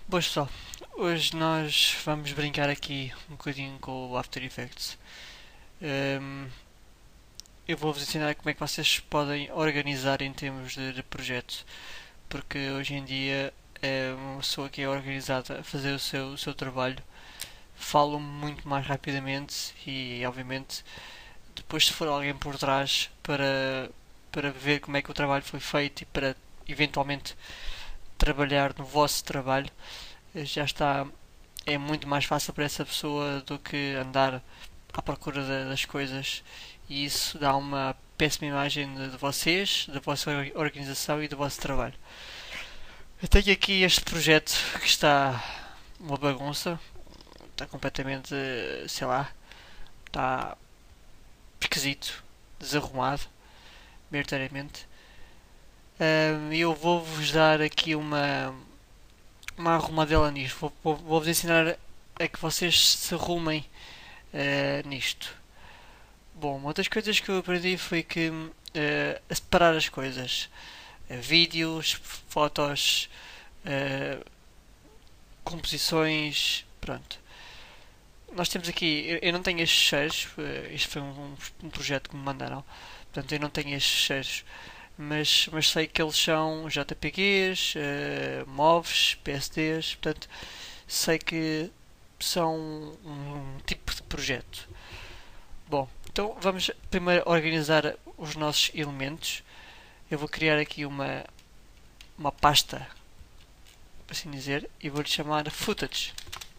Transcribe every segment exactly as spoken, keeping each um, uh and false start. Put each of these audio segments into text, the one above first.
Boas pessoal, hoje nós vamos brincar aqui um bocadinho com o After Effects. Hum, eu vou-vos ensinar como é que vocês podem organizar em termos de, de projeto, porque hoje em dia é uma pessoa que é organizada a fazer o seu, o seu trabalho fala muito mais rapidamente e obviamente depois se for alguém por trás para, para ver como é que o trabalho foi feito e para eventualmente trabalhar no vosso trabalho já está, é muito mais fácil para essa pessoa do que andar à procura das coisas e isso dá uma péssima imagem de, de vocês, da vossa organização e do vosso trabalho. Eu tenho aqui este projeto que está uma bagunça, está completamente, sei lá, está esquisito, desarrumado, maioritariamente. E eu vou-vos dar aqui uma, uma arrumadela nisto. Vou, vou, vou-vos ensinar a que vocês se arrumem uh, nisto. Bom, uma das coisas que eu aprendi foi que uh, a separar as coisas. Uh, vídeos, fotos, uh, composições, pronto. Nós temos aqui, eu, eu não tenho estes cheiros, uh, isto foi um, um projeto que me mandaram, portanto eu não tenho estes cheiros. Mas, mas sei que eles são J P Gs, uh, MOVs, P S Ds, portanto sei que são um, um tipo de projeto. Bom, então vamos primeiro organizar os nossos elementos. Eu vou criar aqui uma, uma pasta, por assim dizer, e vou-lhe chamar Footage.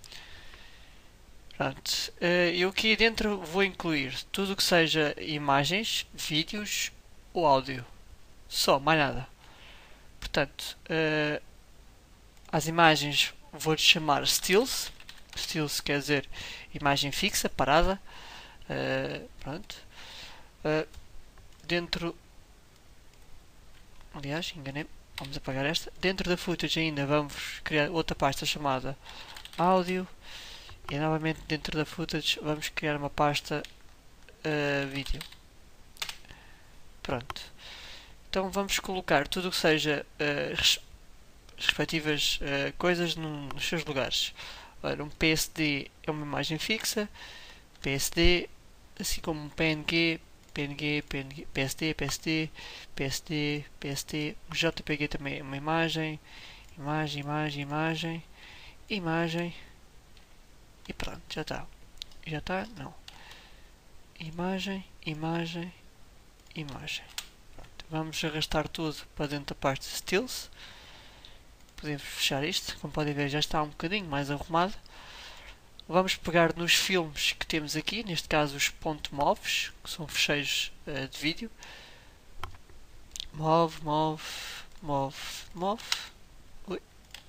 Pronto, eu aqui dentro vou incluir tudo o que seja imagens, vídeos ou áudio. Só, mais nada. Portanto, uh, as imagens vou-lhe chamar Stills. Stills quer dizer imagem fixa, parada. Uh, pronto. Uh, dentro. Aliás, enganei. Vamos apagar esta. Dentro da footage ainda vamos criar outra pasta chamada áudio. E novamente dentro da footage vamos criar uma pasta uh, vídeo. Pronto. Então vamos colocar tudo o que seja uh, res, respectivas uh, coisas num, nos seus lugares. Ora, um P S D é uma imagem fixa, P S D, assim como um P N G, P N G, P N G, P S D, P S D, P S D, P S D, um J P G também é uma imagem, imagem, imagem, imagem, imagem e pronto, já está. Já está? Não. Imagem, imagem, imagem. Vamos arrastar tudo para dentro da parte de Stills. Podemos fechar isto. Como podem ver, já está um bocadinho mais arrumado. Vamos pegar nos filmes que temos aqui, neste caso os .movs, que são fecheiros uh, de vídeo. Move, move, move, move. Ui.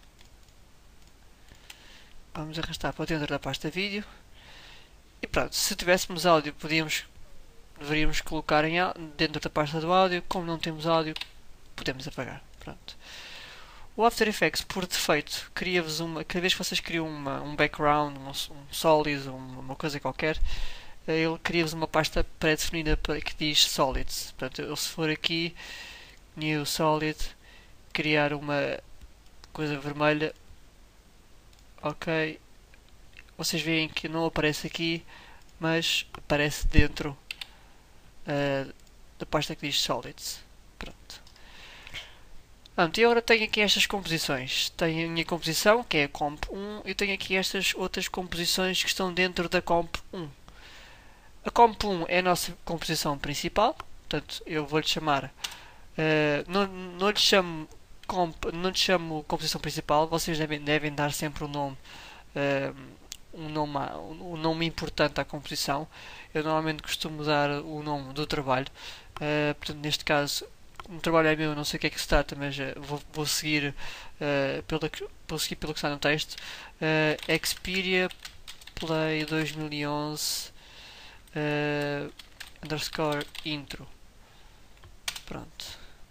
Vamos arrastar para dentro da pasta vídeo. E pronto, se tivéssemos áudio, podíamos deveríamos colocar em, dentro da pasta do áudio. Como não temos áudio, podemos apagar. Pronto. O After Effects, por defeito, cria-vos uma. Cada vez que vocês criam uma, um background, um, um solid, uma, uma coisa qualquer, ele cria-vos uma pasta pré-definida que diz solids. Portanto, eu, se for aqui, new solid, criar uma coisa vermelha, ok. Vocês veem que não aparece aqui, mas aparece dentro Uh, da pasta que diz Solids. Pronto. Pronto, e agora tenho aqui estas composições. Tenho a minha composição, que é a Comp um, e tenho aqui estas outras composições que estão dentro da Comp um. A Comp um é a nossa composição principal, portanto eu vou-lhe chamar, uh, não, não lhe chamo comp, não lhe chamo composição principal, vocês devem, devem dar sempre um nome, uh, um nome, um nome importante à composição. Eu normalmente costumo dar o nome do trabalho, uh, portanto neste caso o trabalho é meu, não sei o que é que se trata, mas uh, vou, vou seguir uh, pelo, vou seguir pelo que está no texto. uh, Xperia Play dois mil e onze uh, underscore intro. Pronto.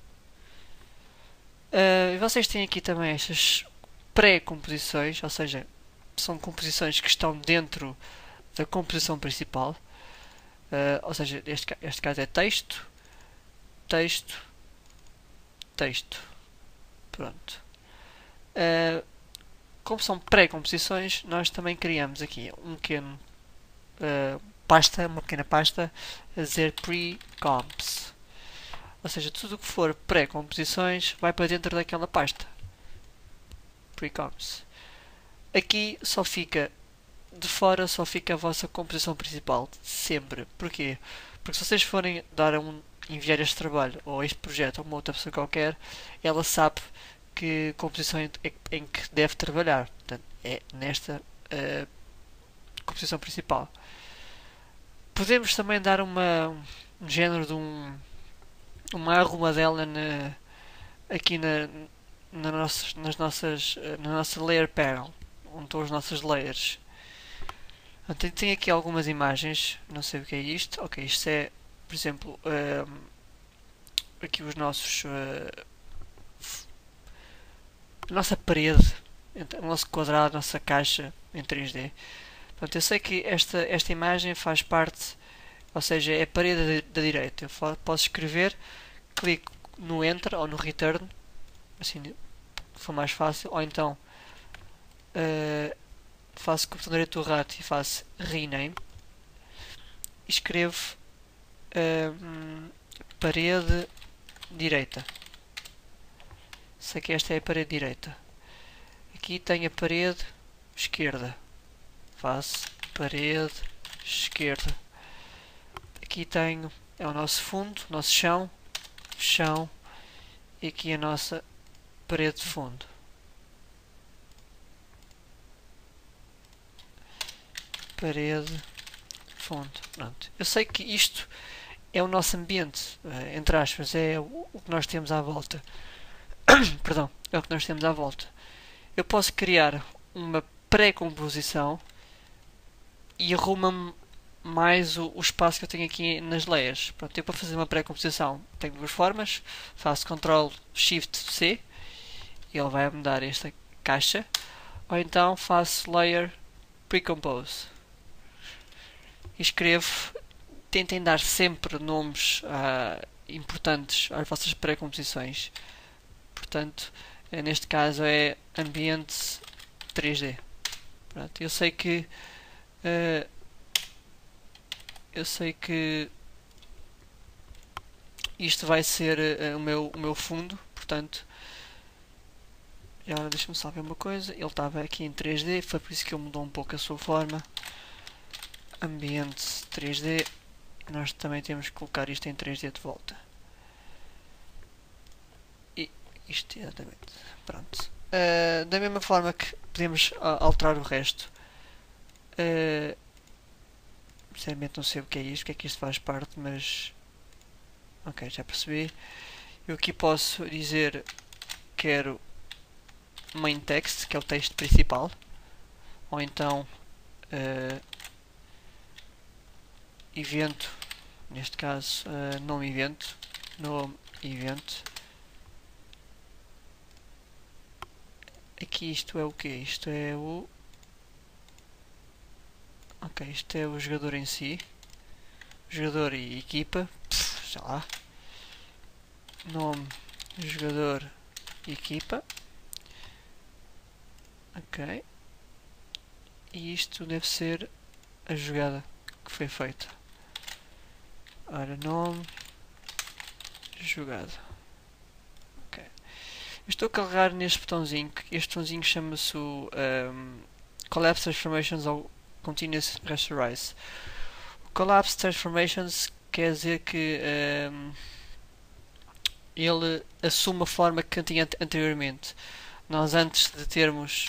Uh, vocês têm aqui também estas pré-composições, ou seja, são composições que estão dentro da composição principal. Uh, ou seja, este, este caso é texto, texto, texto. Pronto. Uh, como são pré-composições, nós também criamos aqui um pequeno uh, pasta, uma pequena pasta a dizer pre-comps. Ou seja, tudo o que for pré-composições vai para dentro daquela pasta. Pre-comps. Aqui só fica, de fora só fica a vossa composição principal, sempre. Porquê? Porque se vocês forem dar um, enviar este trabalho ou este projeto a uma outra pessoa qualquer, ela sabe que composição é em que deve trabalhar. Portanto, é nesta uh, composição principal. Podemos também dar uma, um género de um, uma arrumadela na, aqui na, na nossas, nas nossas, na nossa layer panel, onde estão as nossas layers. Tem, tem aqui algumas imagens, não sei o que é isto. Ok, isto é, por exemplo, um, aqui os nossos, uh, a nossa parede, o nosso quadrado, a nossa caixa em três D. Portanto, eu sei que esta, esta imagem faz parte, ou seja, é a parede da direita. Eu posso escrever, clico no Enter ou no Return, assim for mais fácil, ou então uh, faço com o botão direito do rato e faço Rename e escrevo uh, parede direita. Sei que esta é a parede direita. Aqui tenho a parede esquerda. Faço parede esquerda. Aqui tenho, é o nosso fundo, o nosso chão, chão, e aqui a nossa parede de fundo. Parede, fundo. Pronto. Eu sei que isto é o nosso ambiente, entre aspas, é o que nós temos à volta. Perdão, é o que nós temos à volta. Eu posso criar uma pré-composição e arruma-me mais o, o espaço que eu tenho aqui nas layers. Pronto, eu para fazer uma pré-composição tenho duas formas. Faço control shift C e ele vai me dar esta caixa. Ou então faço layer pre-compose e escrevo. Tentem dar sempre nomes uh, importantes às vossas pré-composições. Portanto, neste caso é ambiente três D. Pronto, eu sei que uh, eu sei que isto vai ser uh, o, meu, o meu fundo. Portanto, agora deixa-me só ver uma coisa. Ele estava aqui em três D, foi por isso que ele mudou um pouco a sua forma. Ambiente três D. Nós também temos que colocar isto em três D de volta. E isto, exatamente. Pronto. Uh, da mesma forma que podemos uh, alterar o resto. Uh, sinceramente não sei o que é isto, o que é que isto faz parte, mas... Ok, já percebi. Eu aqui posso dizer quero main text, que é o texto principal. Ou então... Uh, evento, neste caso uh, nome evento, nome evento. Aqui isto é o que? Isto é o... Ok, isto é o jogador em si. Jogador e equipa. Pff, já lá. Nome, jogador e equipa. Ok. E isto deve ser a jogada que foi feita. Ora, nome, jogada. Ok. Eu estou a carregar neste botãozinho. Este botãozinho chama-se o um, Collapse Transformations ou Continuous Rasterize. O Collapse Transformations quer dizer que um, ele assume a forma que tinha anteriormente. Nós, antes de termos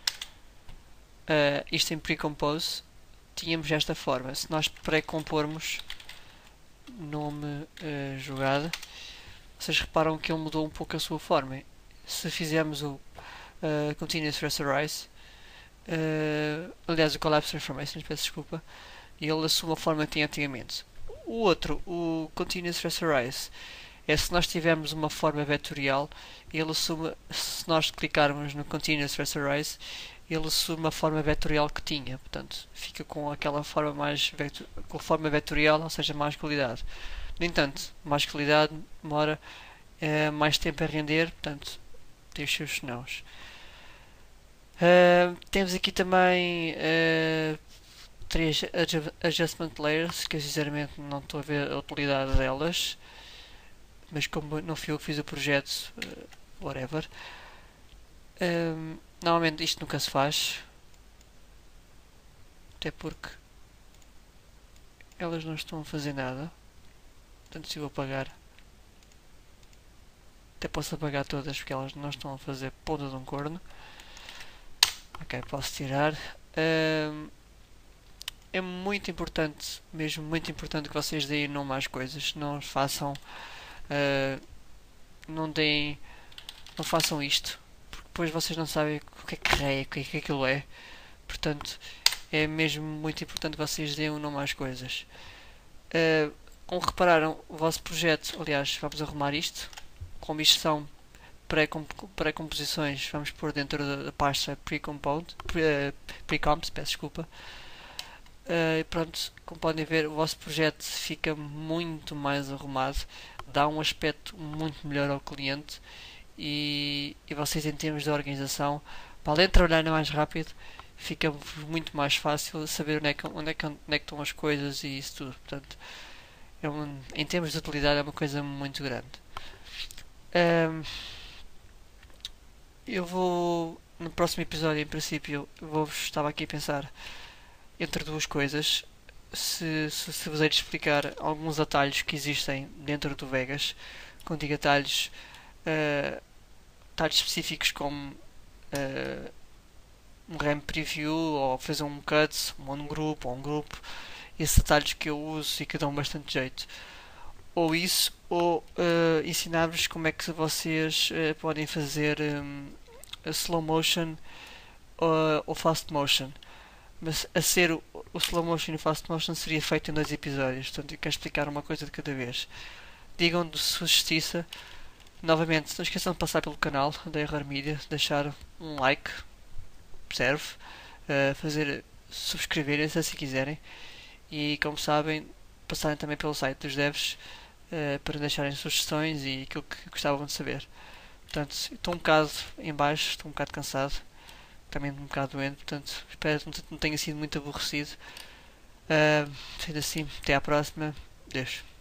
uh, isto em pre-compose, tínhamos esta forma. Se nós pré-compormos nome uh, jogada, vocês reparam que ele mudou um pouco a sua forma. Se fizermos o uh, Continuous Rasterize, uh, aliás o Collapse Transformation, peço desculpa, ele assume a forma que tinha antigamente. O outro, o Continuous Rasterize, é se nós tivermos uma forma vetorial, ele assume, se nós clicarmos no Continuous Rasterize, ele assume a forma vetorial que tinha, portanto fica com aquela forma mais vetor, com a forma vetorial, ou seja, mais qualidade. No entanto, mais qualidade demora é, mais tempo a render, portanto tem os seus senãos. Uh, temos aqui também uh, três adjustment layers que eu sinceramente não estou a ver a utilidade delas, mas como não fui eu que fiz o projeto, uh, whatever. Um, normalmente isto nunca se faz, até porque elas não estão a fazer nada. Portanto, se eu apagar, até posso apagar todas porque elas não estão a fazer ponta de um corno. Ok, posso tirar. Um, é muito importante, mesmo muito importante, que vocês deem não mais coisas. Não façam. Uh, não deem. Não façam isto. Porque depois vocês não sabem o que é que é, o que é que aquilo é. Portanto, é mesmo muito importante que vocês deem não mais coisas. Uh, como repararam, o vosso projeto, aliás, vamos arrumar isto. Como isto são pré-composições, vamos pôr dentro da, da pasta pre-composed, pre-comps, peço desculpa. Uh, e pronto, como podem ver, o vosso projeto fica muito mais arrumado, dá um aspecto muito melhor ao cliente e, e vocês, em termos de organização, para além de trabalhar mais rápido, fica muito mais fácil saber onde é que, onde é que, onde é que estão as coisas e isso tudo. Portanto, é um, em termos de utilidade, é uma coisa muito grande. Um, eu vou, no próximo episódio, em princípio, vou estava aqui a pensar entre duas coisas. Se, se, se vos hei de explicar alguns atalhos que existem dentro do Vegas, quando digo atalhos, uh, atalhos específicos como uh, um RAM preview, ou fazer um cut, um grupo, ou um grupo, esses atalhos que eu uso e que dão bastante jeito. Ou isso, ou uh, ensinar-vos como é que vocês uh, podem fazer um, slow motion uh, ou fast motion. Mas a ser o, o slow motion e fast motion seria feito em dois episódios. Portanto, eu quero explicar uma coisa de cada vez. Digam de sua justiça. Novamente, não esqueçam de passar pelo canal da Error Media, deixar um like, serve, uh, fazer subscreverem-se se quiserem. E como sabem, passarem também pelo site dos devs uh, para deixarem sugestões e aquilo que gostavam de saber. Portanto, estou um bocado em baixo, estou um bocado cansado, também um bocado doente, portanto espero que não tenha sido muito aborrecido. Uh, sendo assim, até à próxima. Deus.